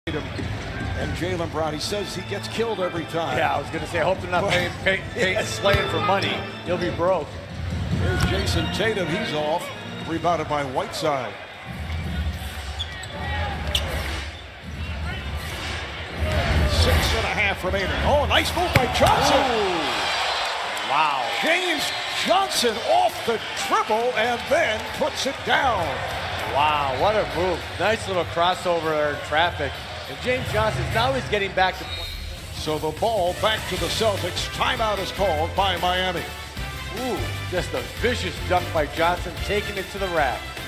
And Jaylen Brown, he says he gets killed every time. Yeah, I was going to say, I hope they're not slaying for money. He'll be broke. Here's Jason Tatum, he's off. Rebounded by Whiteside. Six and a half remaining. Oh, nice move by Johnson. Ooh. Wow. James Johnson off the dribble and then puts it down. Wow, what a move. Nice little crossover there in traffic. And James Johnson, now he's getting back to play. So the ball back to the Celtics. Timeout is called by Miami. Ooh, just a vicious dunk by Johnson, taking it to the rack.